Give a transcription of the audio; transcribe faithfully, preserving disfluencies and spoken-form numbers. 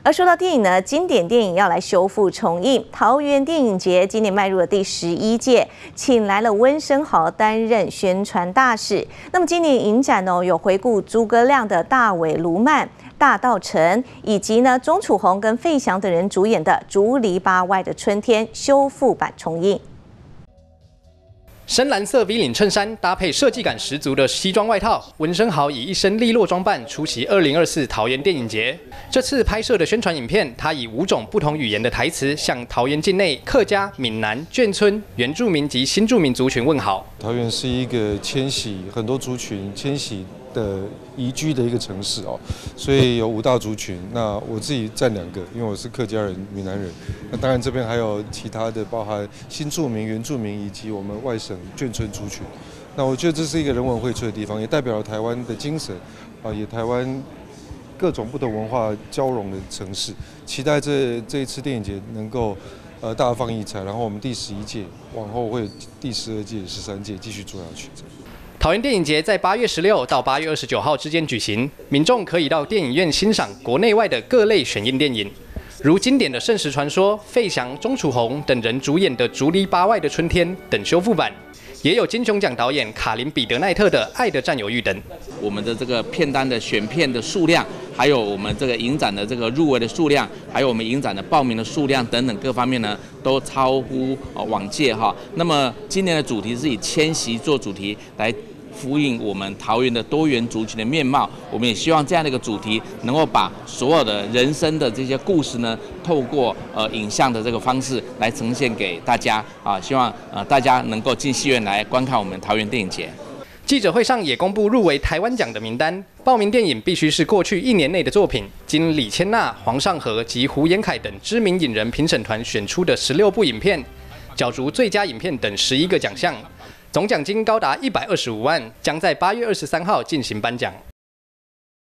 而说到电影呢，经典电影要来修复重映，桃园电影节今年迈入了第十一届，请来了温升豪担任宣传大使。那么今年影展哦，有回顾诸葛亮的大尾卢曼、大稻埕，以及呢钟楚红跟费翔等人主演的《竹篱笆外的春天》修复版重映。 深蓝色 V 领衬衫搭配设计感十足的西装外套，温升豪以一身利落装扮出席二零二四桃园电影节。这次拍摄的宣传影片，他以五种不同语言的台词向桃园境内客家、闽南、眷村、原住民及新住民族群问好。 桃园是一个迁徙很多族群迁徙的宜居的一个城市哦，所以有五大族群。那我自己占两个，因为我是客家人、闽南人。那当然这边还有其他的，包含新住民、原住民以及我们外省眷村族群。那我觉得这是一个人文荟萃的地方，也代表了台湾的精神啊，也台湾各种不同文化交融的城市。期待这这一次电影节能够呃大放异彩，然后我们第十一届往后会第十二届、十三届继续做下去。 桃园电影节在八月十六到八月二十九号之间举行，民众可以到电影院欣赏国内外的各类选映电影，如经典的《盛世传说》、费翔、钟楚红等人主演的《竹篱笆外的春天》等修复版，也有金熊奖导演卡林·彼得奈特的《爱的占有欲》等。 我们的这个片单的选片的数量，还有我们这个影展的这个入围的数量，还有我们影展的报名的数量等等各方面呢，都超乎呃往届哈。那么今年的主题是以迁徙做主题来 呼应我们桃园的多元族群的面貌，我们也希望这样的一个主题能够把所有的人生的这些故事呢，透过呃影像的这个方式来呈现给大家啊，希望呃大家能够进戏院来观看我们桃园电影节。 记者会上也公布入围台湾奖的名单，报名电影必须是过去一年内的作品，经李千娜、黄尚和及胡延凯等知名影人评审团选出的十六部影片，角逐最佳影片等十一个奖项。 总奖金高达一百二十五万，将在八月二十三号进行颁奖。